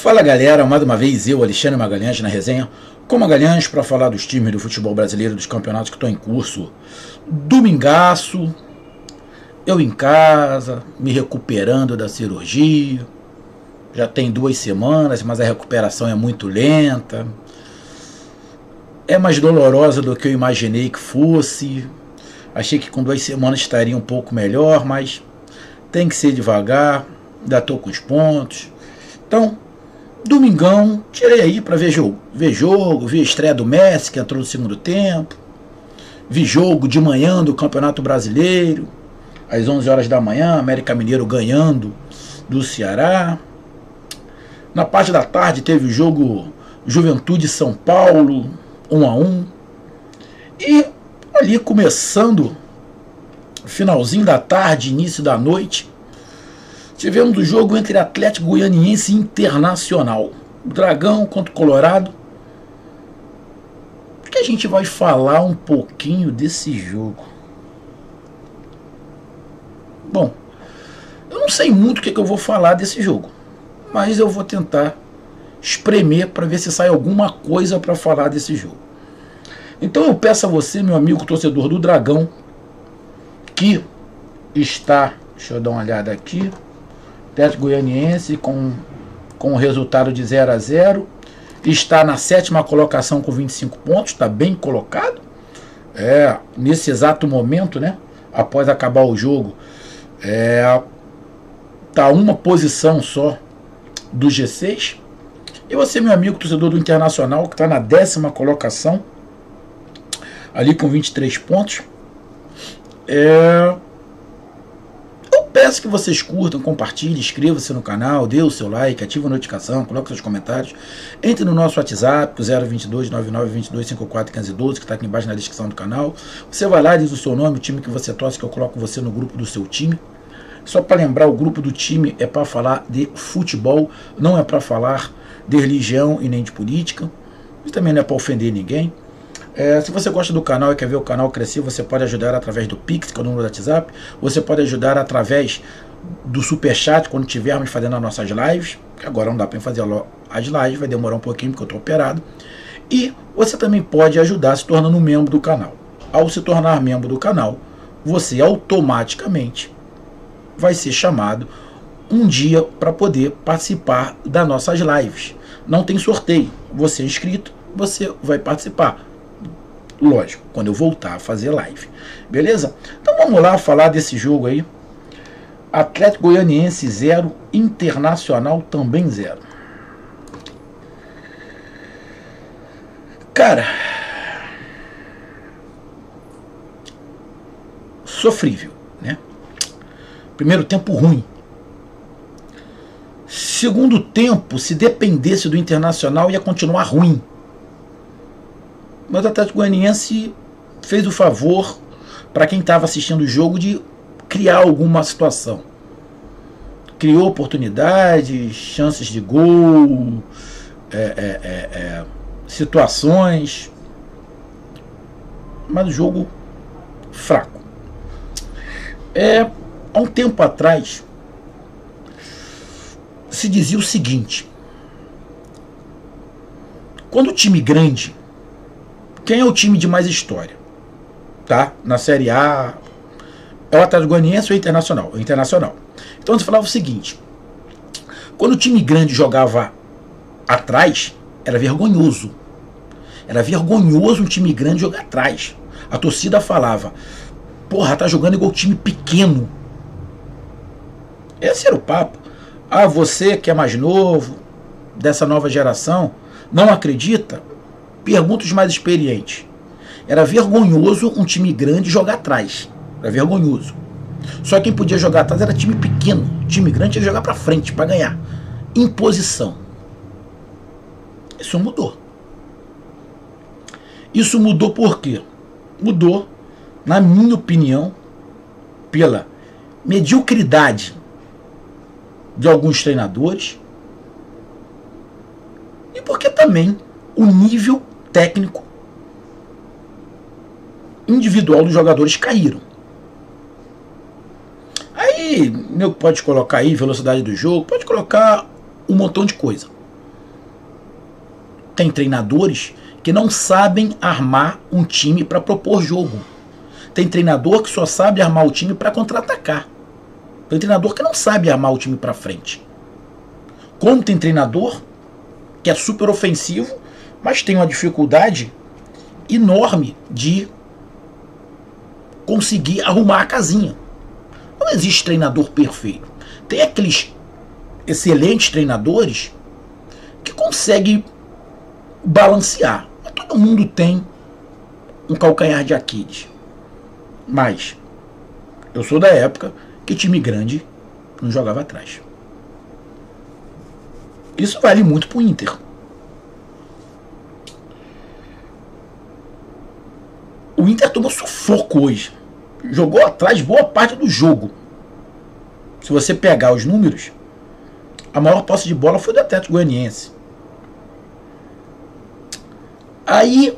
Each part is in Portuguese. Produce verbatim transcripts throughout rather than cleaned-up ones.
Fala galera, mais uma vez eu, Alexandre Magalhães, na resenha com Magalhães para falar dos times do futebol brasileiro, dos campeonatos que estão em curso. Domingaço, eu em casa, me recuperando da cirurgia. Já tem duas semanas, mas a recuperação é muito lenta. É mais dolorosa do que eu imaginei que fosse. Achei que com duas semanas estaria um pouco melhor, mas tem que ser devagar. Ainda estou com os pontos. Então, domingão, tirei aí para ver jogo. Ver jogo, vi a estreia do Messi, que entrou no segundo tempo. Vi jogo de manhã do Campeonato Brasileiro. Às onze horas da manhã, América Mineiro ganhando do Ceará. Na parte da tarde teve o jogo Juventude São Paulo, um a um. E ali começando, finalzinho da tarde, início da noite, tivemos o jogo entre Atlético Goianiense e Internacional. Dragão contra o Colorado. Acho que a gente vai falar um pouquinho desse jogo. Bom, eu não sei muito o que, é que eu vou falar desse jogo, mas eu vou tentar espremer para ver se sai alguma coisa para falar desse jogo. Então eu peço a você, meu amigo torcedor do Dragão, que está, deixa eu dar uma olhada aqui, Atlético Goianiense com, com o resultado de zero a zero, está na sétima colocação com vinte e cinco pontos, está bem colocado, é, nesse exato momento, né, após acabar o jogo, é, tá uma posição só do G seis. E você, meu amigo torcedor do Internacional, que está na décima colocação, ali com vinte e três pontos. É... Eu peço que vocês curtam, compartilhem, inscrevam-se no canal, dê o seu like, ative a notificação, coloque seus comentários. Entre no nosso WhatsApp, o zero dois dois, nove nove dois dois, cinco quatro um cinco um dois, que está aqui embaixo na descrição do canal. Você vai lá, diz o seu nome, o time que você torce, que eu coloco você no grupo do seu time. Só para lembrar, o grupo do time é para falar de futebol, não é para falar de religião e nem de política, e também não é para ofender ninguém. É, se você gosta do canal e quer ver o canal crescer, você pode ajudar através do Pix, que é o número do WhatsApp. Você pode ajudar através do Superchat, quando estivermos fazendo as nossas lives, que agora não dá para fazer as lives, vai demorar um pouquinho porque eu estou operado. E você também pode ajudar se tornando um membro do canal. Ao se tornar membro do canal, você automaticamente vai ser chamado um dia para poder participar das nossas lives. Não tem sorteio. Você é inscrito, você vai participar. Lógico, quando eu voltar a fazer live. Beleza? Então vamos lá falar desse jogo aí. Atlético Goianiense zero, Internacional também zero. Cara, sofrível, né? Primeiro tempo ruim. Segundo tempo, se dependesse do Internacional, ia continuar ruim. Mas o Atlético Goianiense fez o favor para quem estava assistindo o jogo de criar alguma situação. Criou oportunidades, chances de gol, é, é, é, é, situações. Mas o jogo fraco. É, há um tempo atrás se dizia o seguinte: quando o time grande, quem é o time de mais história, tá? Na Série A, é o Atlético Goianiense ou o Internacional? O Internacional. Então você falava o seguinte: quando o time grande jogava atrás, era vergonhoso. Era vergonhoso um time grande jogar atrás. A torcida falava: porra, tá jogando igual time pequeno. Esse era o papo. Ah, você que é mais novo, dessa nova geração, não acredita? Pergunta os mais experientes. Era vergonhoso um time grande jogar atrás. Era vergonhoso. Só quem podia jogar atrás era time pequeno. Time grande tinha que jogar pra frente, pra ganhar. Imposição. Isso mudou. Isso mudou por quê? Mudou, na minha opinião, pela mediocridade de alguns treinadores e porque também o nível técnico individual dos jogadores caíram. Aí, pode colocar aí velocidade do jogo, pode colocar um montão de coisa. tem treinadores que não sabem armar um time para propor jogo. Tem treinador que só sabe armar o time para contra-atacar. Tem treinador que não sabe armar o time para frente. Como tem treinador que é super ofensivo, mas tem uma dificuldade enorme de conseguir arrumar a casinha. Não existe treinador perfeito. Tem aqueles excelentes treinadores que conseguem balancear. Mas todo mundo tem um calcanhar de Aquiles. Mas eu sou da época que time grande não jogava atrás. Isso vale muito pro Inter. O Inter tomou sufoco hoje. Jogou atrás boa parte do jogo. Se você pegar os números, a maior posse de bola foi do Atlético Goianiense. Aí,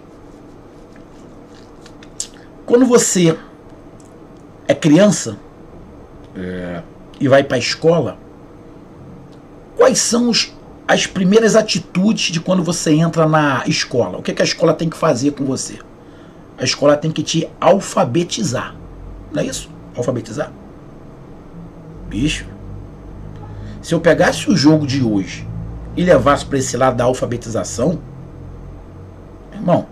quando você é criança é, e vai para a escola, quais são os, as primeiras atitudes de quando você entra na escola? O que, que a escola tem que fazer com você? A escola tem que te alfabetizar. Não é isso? Alfabetizar? Bicho. Se eu pegasse o jogo de hoje e levasse para esse lado da alfabetização, irmão,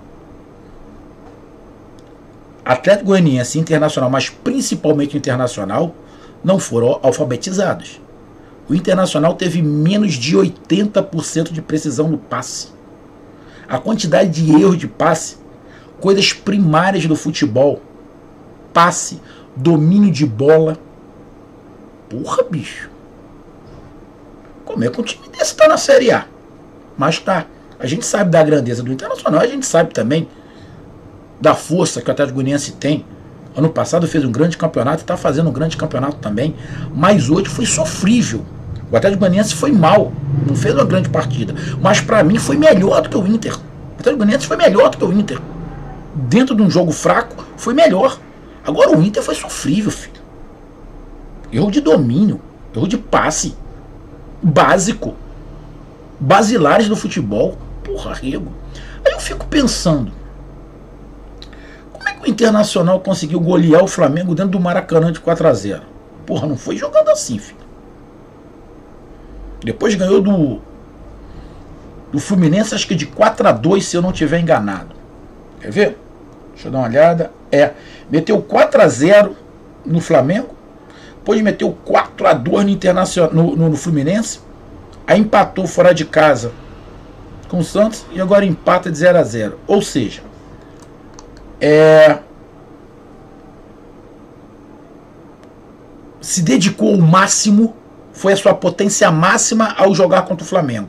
Atlético Goianiense, Internacional, mas principalmente Internacional, não foram alfabetizados. O Internacional teve menos de oitenta por cento de precisão no passe. A quantidade de erros de passe, coisas primárias do futebol, passe, domínio de bola. Porra, bicho. Como é que um time desse tá na Série A? Mas tá. A gente sabe da grandeza do Internacional, a gente sabe também da força que o Atlético Goianiense tem. Ano passado fez um grande campeonato, está fazendo um grande campeonato também, mas hoje foi sofrível. O Atlético Goianiense foi mal, não fez uma grande partida, mas para mim foi melhor do que o Inter. O Atlético Goianiense foi melhor do que o Inter. Dentro de um jogo fraco, foi melhor. Agora o Inter foi sofrível, filho. Erro de domínio, erro de passe, básico, basilares do futebol. Porra, rego. Aí eu fico pensando, como é que o Internacional conseguiu golear o Flamengo dentro do Maracanã de quatro a zero? Porra, não foi jogando assim, filho. Depois ganhou do, do Fluminense, acho que de quatro a dois, se eu não estiver enganado. Quer ver? Deixa eu dar uma olhada. É, meteu quatro a zero no Flamengo, depois meteu quatro a dois no, Internacional, no, no, no Fluminense, aí empatou fora de casa com o Santos e agora empata de zero a zero. Ou seja, é, se dedicou ao máximo, foi a sua potência máxima ao jogar contra o Flamengo.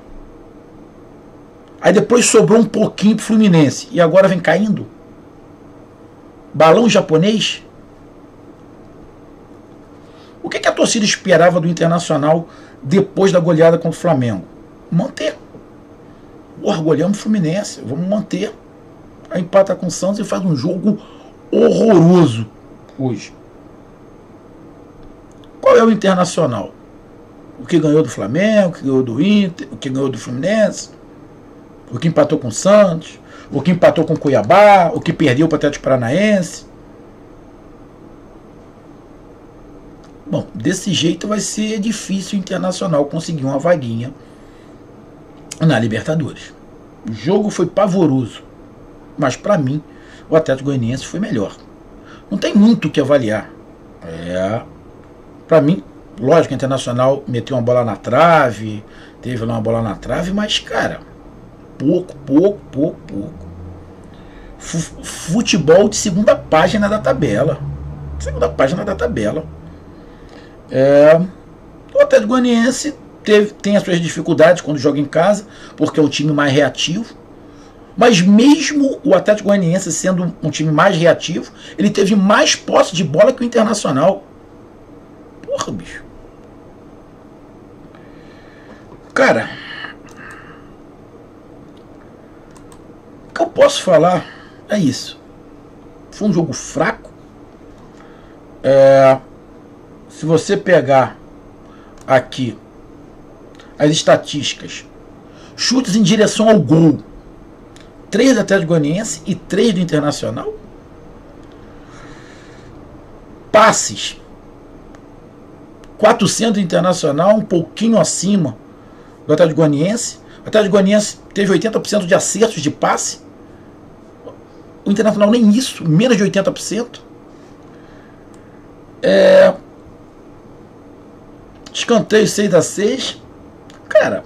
Aí depois sobrou um pouquinho pro Fluminense e agora vem caindo. Balão japonês? O que, que a torcida esperava do Internacional depois da goleada contra o Flamengo? Manter. Orgulhamos o Fluminense, vamos manter. Aí empata com o Santos e faz um jogo horroroso hoje. Qual é o Internacional? O que ganhou do Flamengo, o que ganhou do Inter, o que ganhou do Fluminense, o que empatou com o Santos, o que empatou com o Cuiabá, o que perdeu para o Atlético Paranaense. Bom, desse jeito vai ser difícil o Internacional conseguir uma vaguinha na Libertadores. O jogo foi pavoroso, mas para mim o Atlético Goianiense foi melhor. Não tem muito o que avaliar. É, para mim, lógico, o Internacional meteu uma bola na trave, teve lá uma bola na trave, mas cara, pouco, pouco, pouco, pouco. Futebol de segunda página da tabela. Segunda página da tabela. É, o Atlético Goianiense teve, tem as suas dificuldades quando joga em casa, porque é um time mais reativo. Mas mesmo o Atlético Goianiense sendo um time mais reativo, ele teve mais posse de bola que o Internacional. Porra, bicho. Cara, o que eu posso falar é isso. Foi um jogo fraco. É, se você pegar aqui as estatísticas, Chutes em direção ao gol, três do Atlético Goianiense e três do Internacional. Passes, quatrocentos do Internacional, um pouquinho acima do Atlético Goianiense. O Atlético Goianiense teve oitenta por cento de acertos de passe. O Internacional nem isso, menos de oitenta por cento. É... Escanteio seis a seis. Cara,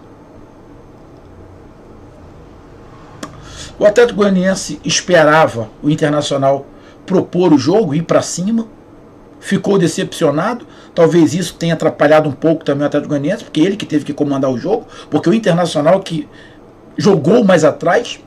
o Atlético Goianiense esperava o Internacional propor o jogo, ir para cima. Ficou decepcionado. Talvez isso tenha atrapalhado um pouco também o Atlético Goianiense, porque ele que teve que comandar o jogo, porque o Internacional que jogou mais atrás.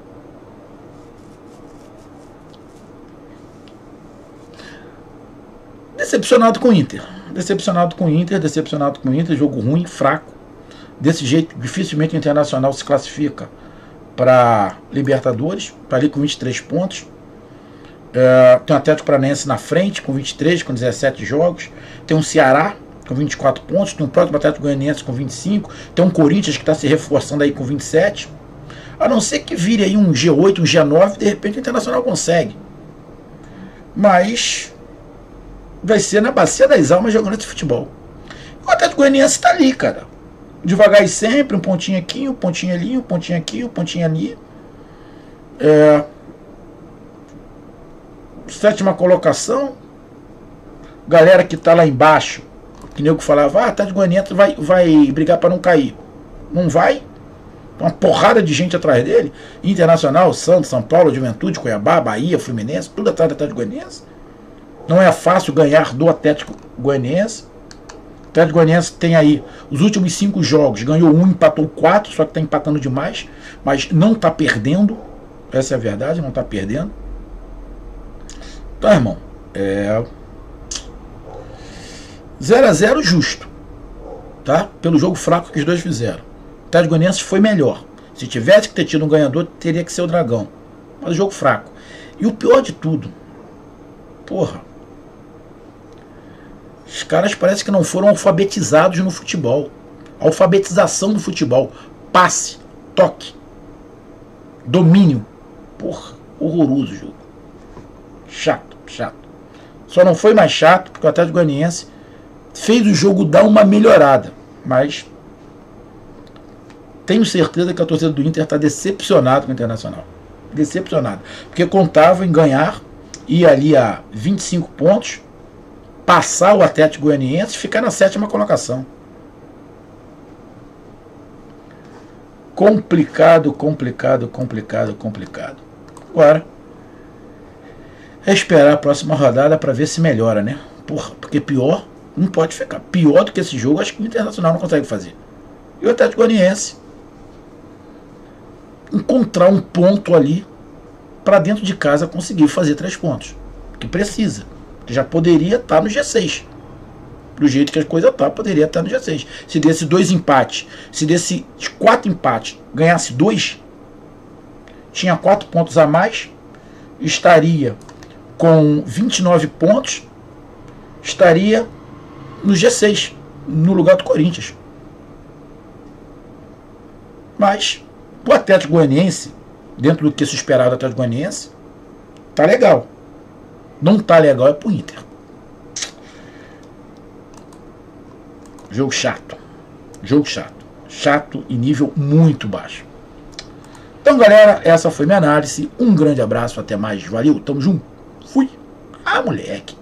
Decepcionado com o Inter. Decepcionado com o Inter, decepcionado com o Inter, jogo ruim, fraco. Desse jeito, dificilmente o Internacional se classifica para Libertadores, está ali com vinte e três pontos. É, tem o Atlético Paranaense na frente com vinte e três, com dezessete jogos. Tem um Ceará com vinte e quatro pontos. Tem um próximo Atlético Goianiense com vinte e cinco. Tem um Corinthians que está se reforçando aí com vinte e sete. A não ser que vire aí um G oito, um G nove, de repente o Internacional consegue. Mas vai ser na bacia das almas jogando esse futebol. O Atlético Goianiense está ali, cara. Devagar e sempre, um pontinho aqui, um pontinho ali, um pontinho aqui, um pontinho ali. É... Sétima colocação. Galera que tá lá embaixo, que nego falava, ah, tá de Goianiense vai, vai brigar para não cair. Não vai. Uma porrada de gente atrás dele. Internacional, Santos, São Paulo, Juventude, Cuiabá, Bahia, Fluminense, tudo atrás do Atlético Goianiense. Não é fácil ganhar do Atlético Goianiense. O Atlético Goianiense tem aí os últimos cinco jogos, ganhou um, empatou quatro, só que está empatando demais, mas não está perdendo. Essa é a verdade, não está perdendo. Então, irmão, é zero a zero justo, tá? Pelo jogo fraco que os dois fizeram. O Atlético Goianiense foi melhor. Se tivesse que ter tido um ganhador, teria que ser o Dragão. Mas o jogo fraco. E o pior de tudo, porra, os caras parecem que não foram alfabetizados no futebol. Alfabetização do futebol. Passe, toque, domínio. Porra, horroroso o jogo. Chato, chato. Só não foi mais chato porque o Atlético Goianiense fez o jogo dar uma melhorada. Mas tenho certeza que a torcida do Inter está decepcionada com o Internacional. Decepcionada. Porque contava em ganhar, ir ali a vinte e cinco pontos, passar o Atlético Goianiense e ficar na sétima colocação. Complicado, complicado, complicado, complicado. Agora, é esperar a próxima rodada para ver se melhora, né? Porra, porque pior não pode ficar. Pior do que esse jogo, acho que o Internacional não consegue fazer. E o Atlético Goianiense encontrar um ponto ali para dentro de casa conseguir fazer três pontos. Que precisa. Já poderia estar no G seis. Do jeito que as coisas estão, poderia estar no G seis. Se desse dois empates, se desse quatro empates, ganhasse dois, tinha quatro pontos a mais, estaria com vinte e nove pontos, estaria no G seis, no lugar do Corinthians. Mas o Atlético Goianiense, dentro do que se esperava do Atlético Goianiense, tá legal. Não tá legal é pro Inter. Jogo chato. Jogo chato. Chato e nível muito baixo. Então, galera, essa foi minha análise. Um grande abraço, até mais. Valeu, tamo junto. Fui. Ah, moleque.